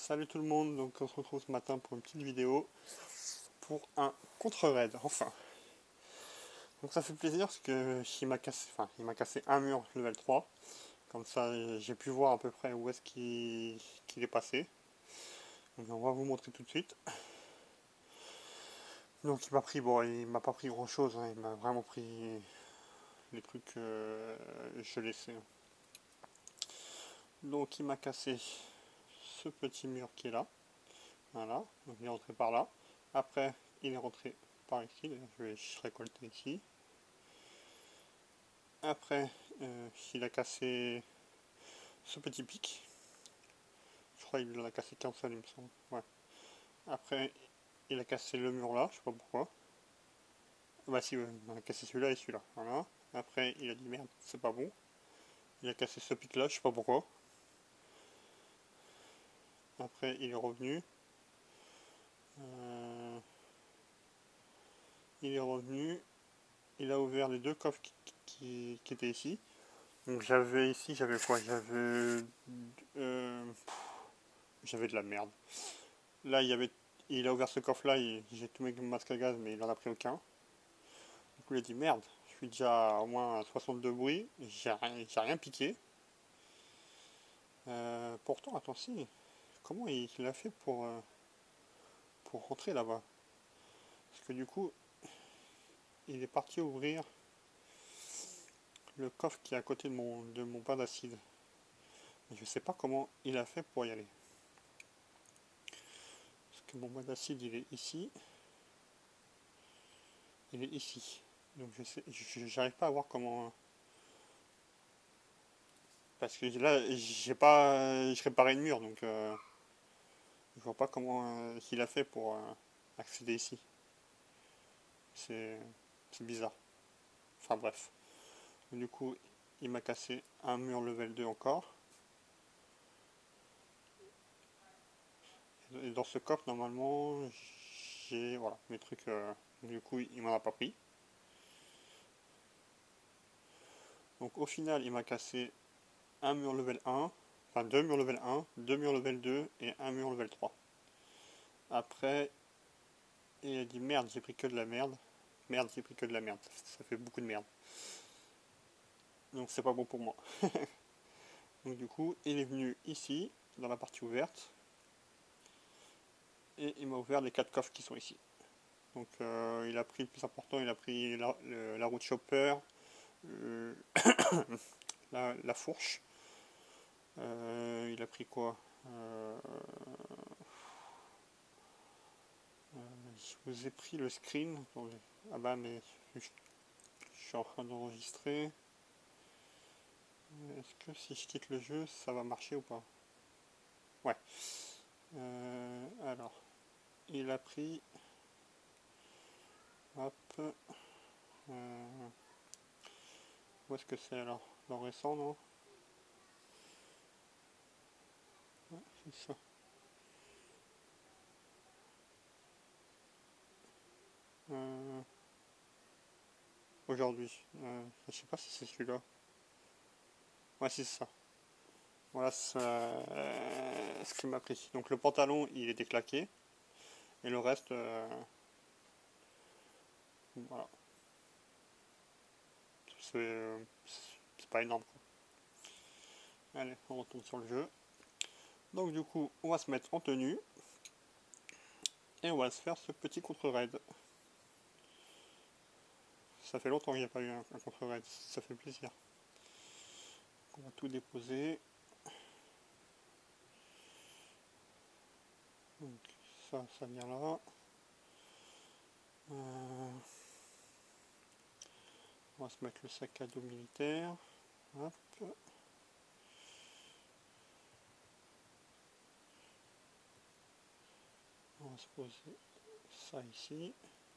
Salut tout le monde, donc on se retrouve ce matin pour une petite vidéo pour un contre-raid, enfin. Donc ça fait plaisir parce que il m'a cassé un mur level 3. Comme ça j'ai pu voir à peu près où est-ce qu'il est passé. Donc on va vous montrer tout de suite. Donc il m'a pas pris grand chose, hein, il m'a vraiment pris les trucs que je laissais. Donc il m'a cassé ce petit mur qui est là. Voilà, donc il est rentré par là. Après, il est rentré par ici, je vais récolter ici. Après, il a cassé ce petit pic. Je crois qu'il en a cassé qu'un seul, il me semble. Ouais. Après, il a cassé le mur là, je sais pas pourquoi. Bah si, ouais, il a cassé celui-là et celui-là. Voilà. Après, il a dit merde, c'est pas bon. Il a cassé ce pic là, je sais pas pourquoi. Après, il est revenu. Euh, il est revenu. Il a ouvert les deux coffres qui étaient ici. Donc j'avais ici, j'avais quoi? Euh, j'avais de la merde. Là, il a ouvert ce coffre là, j'ai tous mes masques à gaz, mais il en a pris aucun. Du coup, il a dit merde, je suis déjà au moins à 62 bruits, j'ai rien piqué. Pourtant, attends, si, comment il a fait pour rentrer là-bas? Parce que du coup, il est parti ouvrir le coffre qui est à côté de mon pain d'acide. Je sais pas comment il a fait pour y aller. Parce que mon pain d'acide, il est ici. Il est ici. Donc j'arrive pas à voir comment. Parce que là, je réparais une mur, donc je vois pas comment il a fait pour accéder ici. C'est c'est bizarre. Enfin bref. Du coup, il m'a cassé un mur level 2 encore. Et dans ce coffre, normalement, j'ai voilà, mes trucs. Du coup, il m'en a pas pris. Donc au final, il m'a cassé un mur level 1, enfin deux murs level 1, deux murs level 2 et un mur level 3. Après, il a dit merde, j'ai pris que de la merde. Merde, j'ai pris que de la merde. Ça fait beaucoup de merde. Donc c'est pas bon pour moi. Donc du coup, il est venu ici, dans la partie ouverte, et il m'a ouvert les 4 coffres qui sont ici. Donc il a pris le plus important, il a pris la route chopper, euh, la fourche. Il a pris quoi? Je vous ai pris le screen. Attendez. Ah bah mais je suis en train d'enregistrer. Est-ce que si je quitte le jeu, ça va marcher ou pas? Ouais. Alors, il a pris. Hop. Euh, où est-ce que c'est alors? Dans récent, non? Ouais, c'est ça. Euh, Aujourd'hui. Je sais pas si c'est celui-là. Ouais, c'est ça. Voilà ce qu'il m'a pris. Donc le pantalon, il était claqué. Et le reste, voilà. C'est pas énorme, quoi. Allez, on retourne sur le jeu. Donc du coup, on va se mettre en tenue. Et on va se faire ce petit contre-raid. Ça fait longtemps qu'il n'y a pas eu un contre-raid. Ça fait plaisir. On va tout déposer. Donc ça vient là. On va se mettre le sac à dos militaire. Hop. On va se poser ça ici.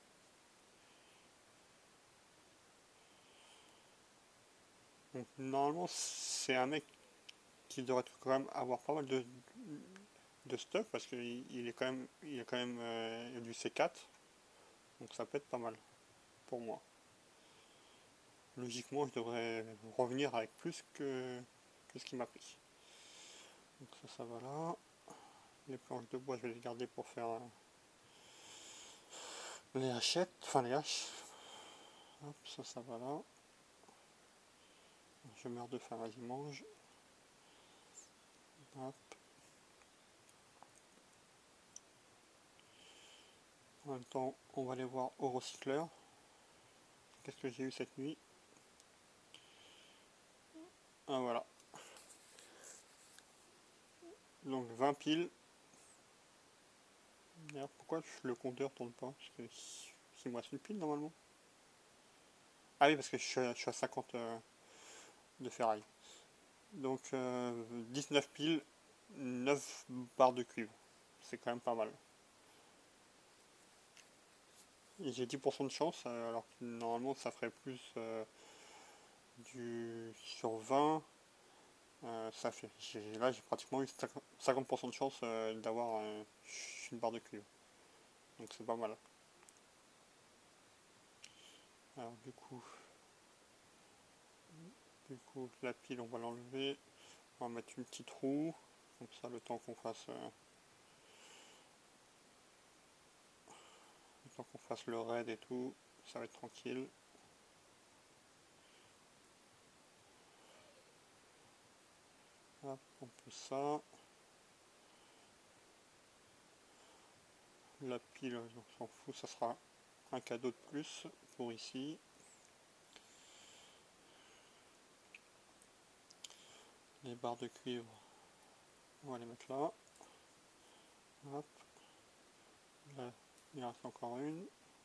Donc normalement c'est un mec qui devrait quand même avoir pas mal de stuff parce qu'il est il est quand même du C4. Donc ça peut être pas mal pour moi. Logiquement je devrais revenir avec plus que ce qu'il m'a pris. Donc ça va là. Les planches de bois, je vais les garder pour faire les hachettes, enfin les haches. Hop, ça va là. Je meurs de faim, vas-y, mange. Hop. En même temps, on va aller voir au recycleur. Qu'est-ce que j'ai eu cette nuit? Ah voilà. Donc 20 piles. D'ailleurs, pourquoi le compteur tourne pas? Parce que il me reste une pile normalement. Ah oui, parce que je suis à 50 de ferraille. Donc 19 piles, 9 barres de cuivre. C'est quand même pas mal. Et j'ai 10% de chance, alors que normalement ça ferait plus du sur 20. Ça fait. Là j'ai pratiquement eu 50% de chance d'avoir une barre de cuivre. Donc c'est pas mal. Alors du coup la pile on va l'enlever. On va mettre une petite roue. Comme ça le temps qu'on fasse le raid et tout, ça va être tranquille. Hop, on peut ça. La pile, on s'en fout, ça sera un cadeau de plus pour ici. Les barres de cuivre, on va les mettre là. Hop. Là, il en reste encore une.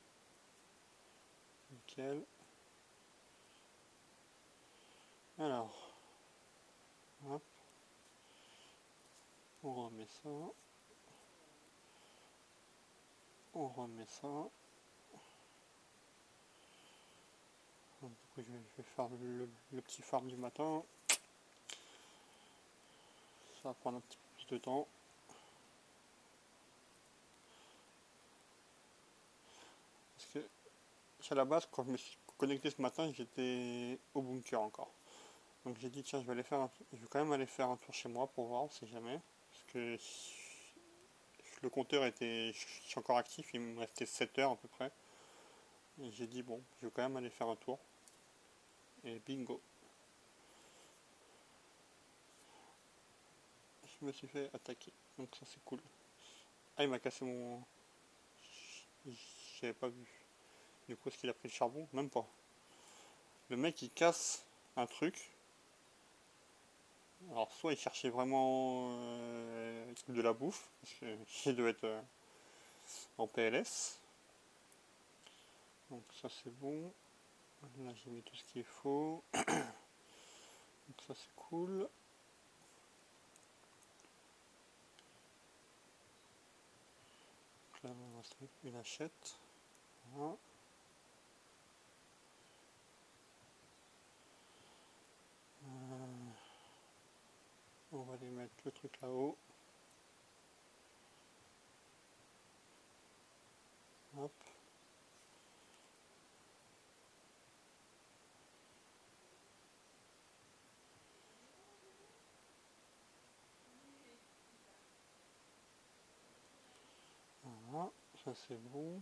Nickel. Alors, hop. On remet ça. On remet ça. Du coup, je vais faire le petit farm du matin. Ça va prendre un petit peu plus de temps. Parce que à la base, quand je me suis connecté ce matin, j'étais au bunker encore. Donc j'ai dit tiens, je vais quand même aller faire un tour chez moi pour voir, on sait jamais. Parce que le compteur était je suis encore actif, il me restait 7 heures à peu près. Et j'ai dit bon, je vais quand même aller faire un tour. Et bingo. Je me suis fait attaquer. Donc ça c'est cool. Ah, il m'a cassé mon. J'avais pas vu. Du coup, est-ce qu'il a pris le charbon? Même pas. Le mec il casse un truc. Alors soit il cherchait vraiment de la bouffe, parce qu'il doit être en PLS. Donc ça c'est bon. Là j'ai mis tout ce qu'il faut. Donc ça c'est cool. Donc là on va se mettre une hachette. Voilà. On va aller mettre le truc là-haut. Hop. Voilà, ça c'est bon.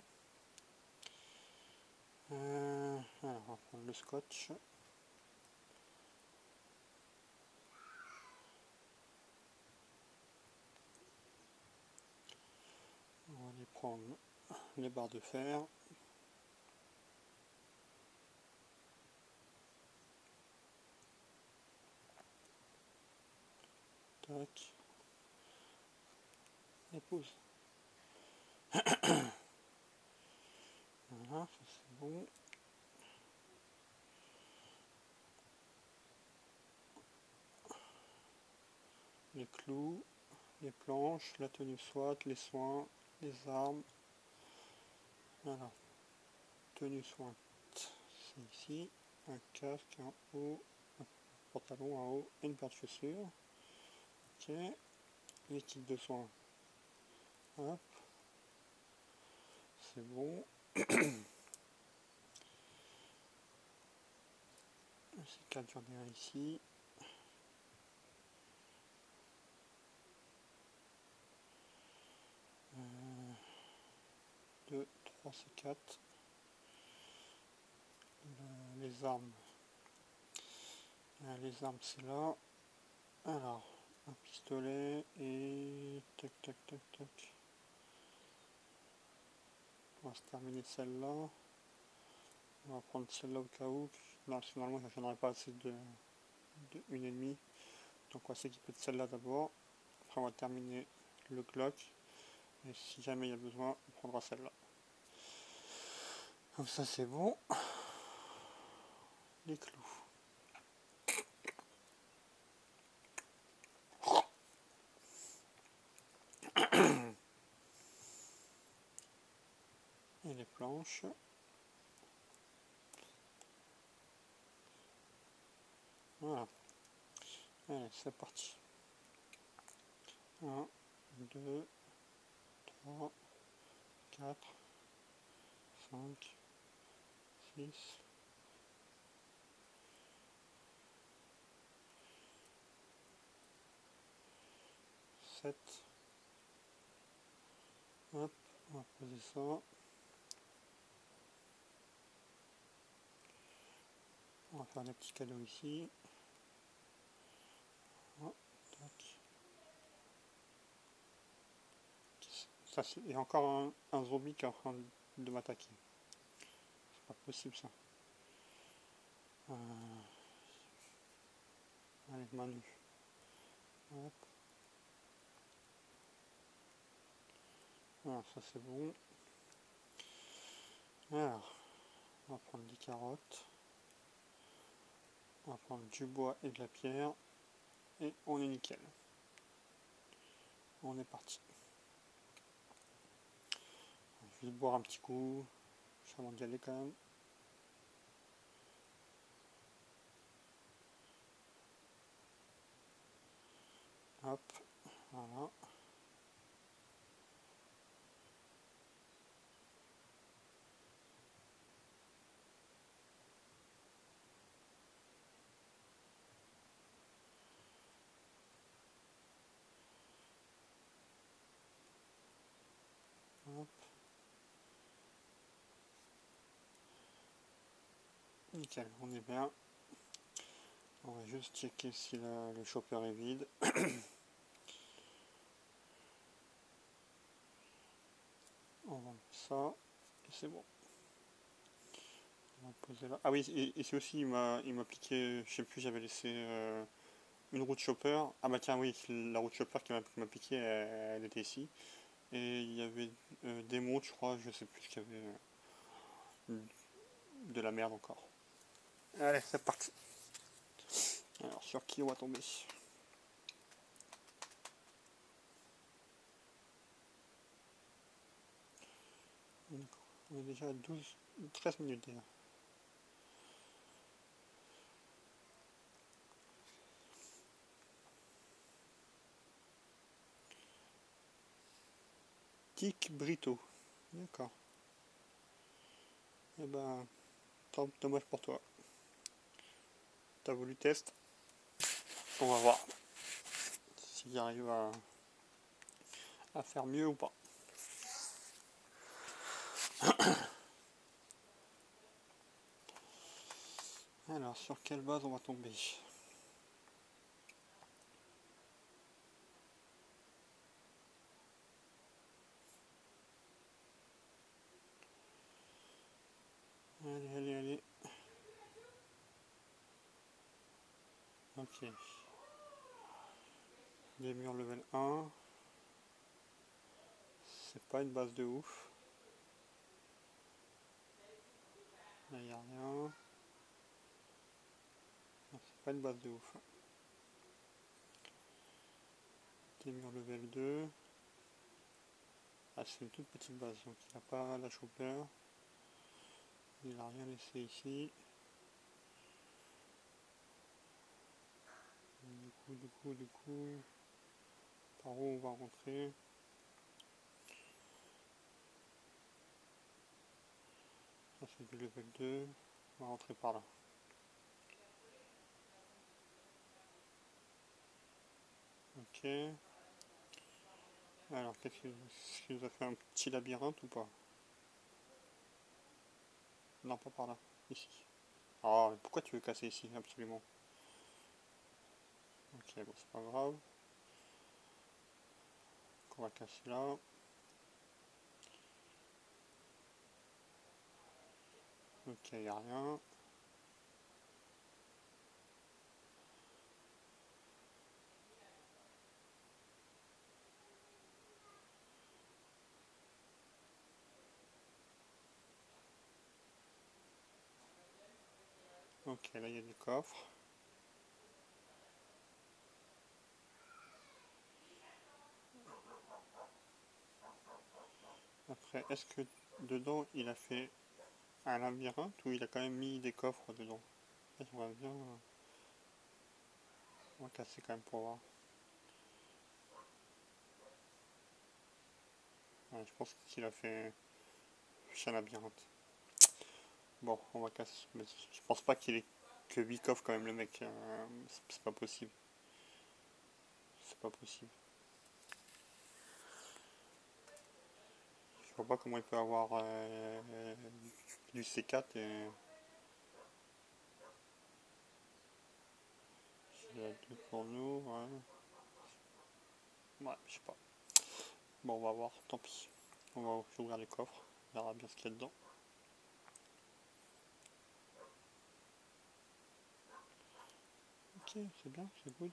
Alors on va prendre le scotch. On va aller prendre les barres de fer. Tac. Et pause. Voilà, ça c'est bon. Les clous, les planches, la tenue SWAT, les soins, les armes. Alors, tenue SWAT, c'est ici. Un casque en haut, un pantalon en haut et une paire de chaussures. Ok. Les kits de soins. Hop. C'est bon. C'est 4, j'en ai un ici. 3 c'est 4. Les armes. Les armes c'est là. Alors, un pistolet et tac tac tac tac. On va se terminer celle-là. On va prendre celle-là au cas où. Non, finalement, je n'aurai pas assez de une ennemie. Donc on va s'équiper de celle-là d'abord. Après on va terminer le Glock. Et si jamais il y a besoin, on prendra celle-là. Comme ça c'est bon. Les clous. Et les planches. Voilà. Allez, c'est parti. 1, 2, 3, 4, 5, 6, 7. Hop, on va poser ça. On va faire des petits cadeaux ici. Oh, tac. Ça, il y a encore un zombie qui est en train de m'attaquer. C'est pas possible ça. Allez, Manu. Hop. Voilà, ça c'est bon. Alors, on va prendre des carottes. On va prendre du bois et de la pierre. Et on est nickel. On est parti. Je vais boire un petit coup. Avant d'y aller quand même. Hop, voilà. Hop. Nickel, on est bien. On va juste checker si le chopper est vide. On va mettre ça et c'est bon. On va poser là. Ah oui, et c'est aussi, il m'a piqué, je sais plus, j'avais laissé une roue de chopper. Ah bah tiens, oui, la roue de chopper qui m'a piqué, elle était ici. Et il y avait des mots, je crois, je sais plus ce qu'il y avait. De la merde encore. Allez, c'est parti. Alors, sur qui on va tomber? On est déjà à 13 minutes déjà. Tic Brito. D'accord. Eh ben, tant dommage pour toi. T'as voulu test. On va voir s'il arrive à faire mieux ou pas. Alors, sur quelle base on va tomber? Allez, allez, allez. Ok. Des murs level 1. C'est pas une base de ouf. Là, il n'y a rien. C'est pas une base de ouf. Des murs level 2. Ah, c'est une toute petite base, donc il n'a pas la chopper. Il n'a rien laissé ici. Du coup, par où on va rentrer? Ça c'est du level 2. On va rentrer par là. Ok. Alors, qu'est-ce qu'il nous a fait un petit labyrinthe ou pas? Non, pas par là. Ici. Oh, mais pourquoi tu veux casser ici, absolument? Ok, bon, c'est pas grave. On va casser là. Ok, y a rien. Ok, là il y a des coffres. Après, est-ce que dedans il a fait un labyrinthe ou il a quand même mis des coffres dedans? On va bien. On va casser quand même pour voir. Ouais, je pense qu'il a fait un labyrinthe. Bon, on va casser. Mais je pense pas qu'il ait que 8 coffres quand même, le mec. C'est pas possible. C'est pas possible. Je vois pas comment il peut avoir du C4 et. Il y a deux pour nous, ouais. Ouais, je sais pas. Bon, on va voir, tant pis. On va ouvrir les coffres. On verra bien ce qu'il y a dedans. Ok, c'est bien, c'est good.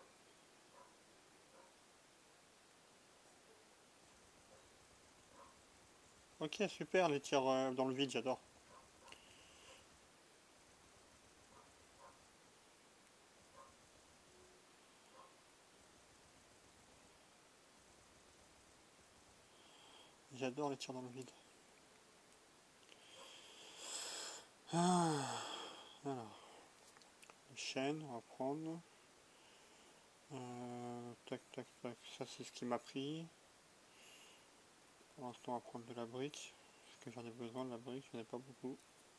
Ok, super, les tirs dans le vide, j'adore. J'adore les tirs dans le vide. Ah, alors, les chaînes, on va prendre. Tac, tac, tac. Ça, c'est ce qui m'a pris. Pour l'instant, on va prendre de la brique. Parce que j'en ai besoin de la brique, j'en ai pas beaucoup.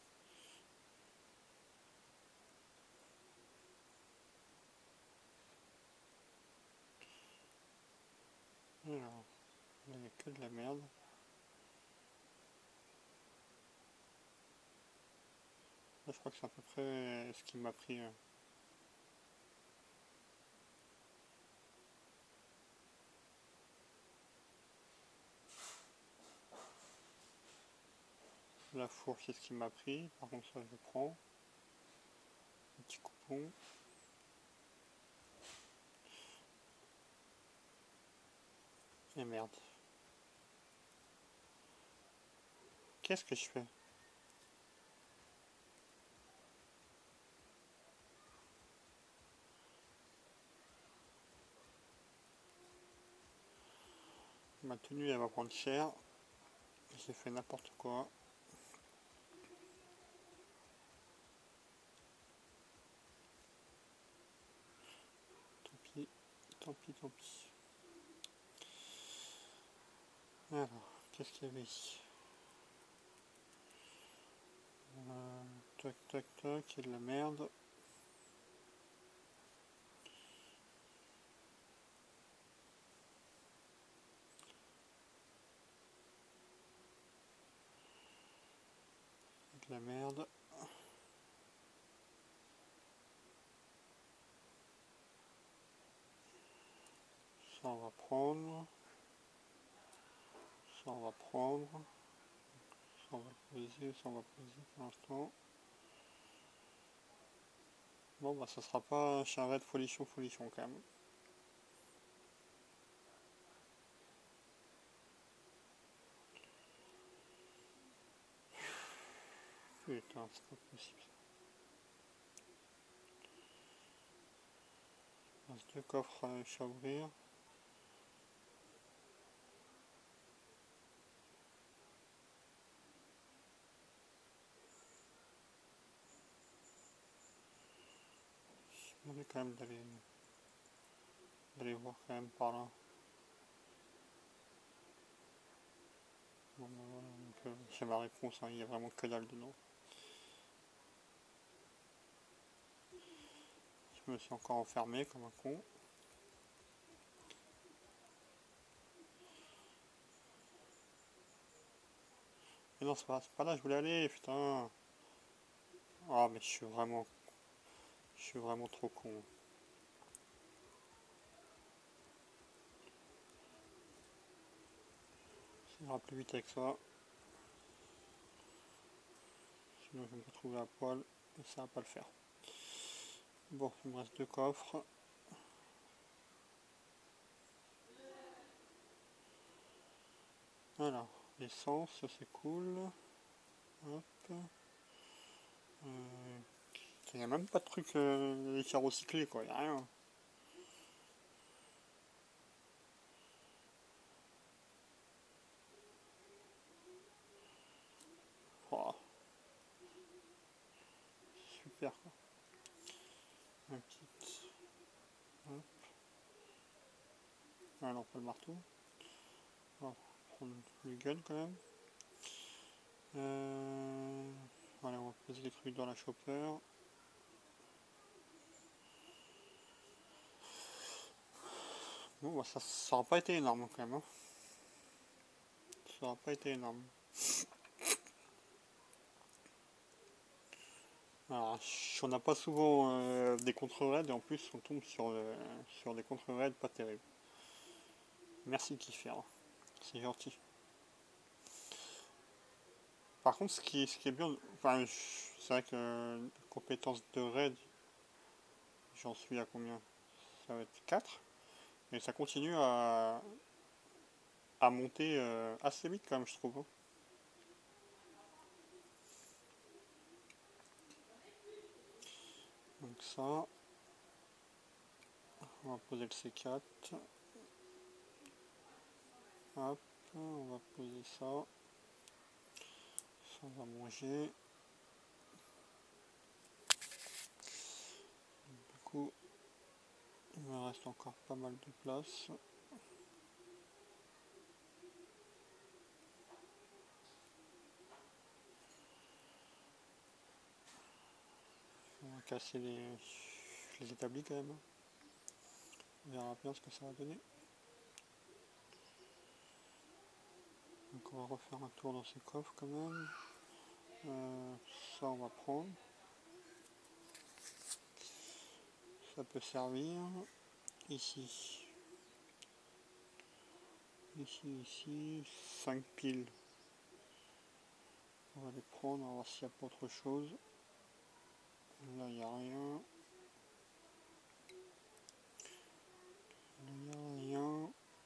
Alors, là, il n'y a que de la merde. Là, je crois que c'est à peu près ce qui m'a pris. La fourche, c'est ce qui m'a pris. Par contre, ça, je prends. Un petit coupon. Et merde. Qu'est-ce que je fais? Ma tenue, elle va prendre cher. J'ai fait n'importe quoi. Tant pis, tant pis, tant pis. Alors, qu'est-ce qu'il y avait ici? Tac, tac, tac, il y a de la merde. De la merde. Ça, on va prendre. Ça, on va prendre. Ça, on va poser. Ça, on va poser pour l'instant. Bon, bah, ça sera pas un charrette folichon, folichon quand même. Putain, c'est pas possible. Il reste deux coffres à ouvrir. Je vais quand même d'aller voir quand même par là. Bon, bah, voilà, donc, j'ai ma réponse, hein, il y a vraiment que dalle dedans. Je me suis encore enfermé comme un con. Mais non, c'est pas là, je voulais aller, putain. Ah, mais je suis vraiment trop con. Ça ira plus vite avec ça. Sinon, je vais me retrouver à poil et ça va pas le faire. Bon, il me reste 2 coffres. Alors, l'essence, c'est cool. Hop. Il n'y a même pas de truc à recycler, quoi. Il n'y a rien. Oh, super, quoi. Un petit. Hop. Ah non, pas le marteau. On va prendre le gun quand même. Voilà, on va poser les trucs dans la chopper. Bon, bah, ça aura pas été énorme quand même. Hein. Ça aura pas été énorme. Alors, on n'a pas souvent des contre-raids et en plus on tombe sur des contre-raids pas terribles. Merci Kiffer, c'est gentil. Par contre, ce qui est bien, enfin, c'est vrai que compétence de raid, j'en suis à combien? Ça va être 4. Et ça continue à monter assez vite quand même, je trouve. Hein. Donc ça, on va poser le C4. Hop, on va poser ça. Ça, on va manger. Du coup, il me reste encore pas mal de place. On va casser les établis quand même. On verra bien ce que ça va donner. Donc on va refaire un tour dans ces coffres quand même. Ça on va prendre. Ça peut servir. Ici. Ici. 5 piles. On va les prendre, on va voir s'il n'y a pas autre chose. Là il n'y a rien. Là il n'y a rien.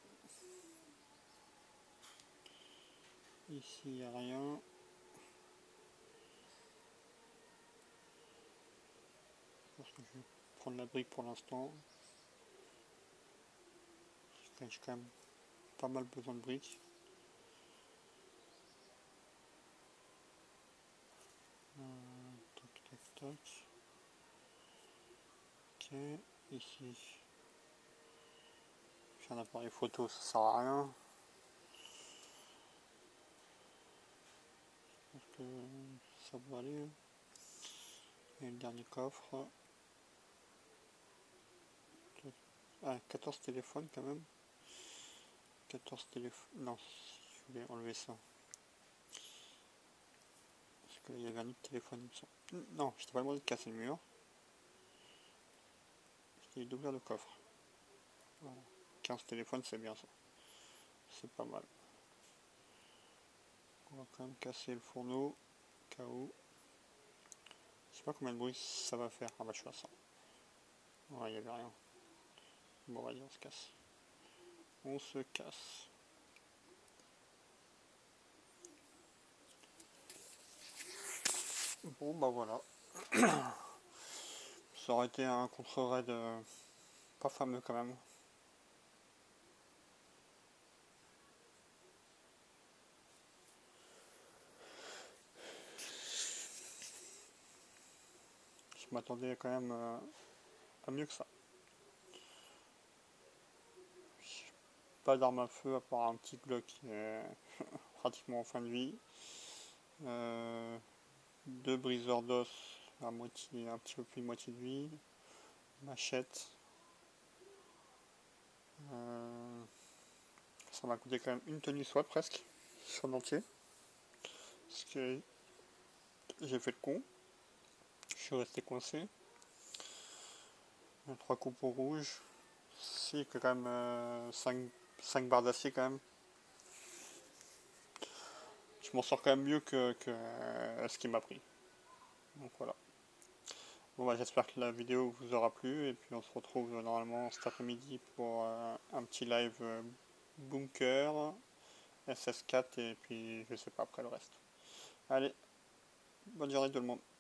Ici il n'y a rien. Je pense que je vais prendre la brique pour l'instant. J'ai quand même pas mal besoin de briques. Tac, tac, tac. Ok, ici. J'ai un appareil photo, ça sert à rien. Je pense que ça va aller. Et le dernier coffre. Ah, 14 téléphones quand même. 14 téléphones. Non, je voulais enlever ça. Parce qu'il y avait un autre téléphone, il me semble. Non, je t'ai pas demandé de casser le mur. Je t'ai d'ouvrir le coffre. Voilà. 15 téléphones, c'est bien ça. C'est pas mal. On va quand même casser le fourneau. KO. Je sais pas combien de bruit ça va faire. Ah bah je suis à 100. Ouais, il n'y avait rien. Bon, vas-y, on se casse. On se casse. Bon, bah voilà. Ça aurait été un contre-raid pas fameux quand même. Je m'attendais quand même à mieux que ça. Pas d'arme à feu à part un petit Glock qui est pratiquement en fin de vie. 2 briseurs d'os à moitié, un petit peu plus de moitié de vie. Machette. Ça m'a coûté quand même une tenue SWAT presque, sur l'entier. Parce que j'ai fait le con. Je suis resté coincé. 3 coups au rouge. Si, quand même 5 barres d'acier quand même. Je m'en sors quand même mieux que ce qui m'a pris. Donc voilà. Bon bah j'espère que la vidéo vous aura plu et puis on se retrouve normalement cet après-midi pour un petit live Bunker, SS4 et puis je sais pas après le reste. Allez, bonne journée tout le monde.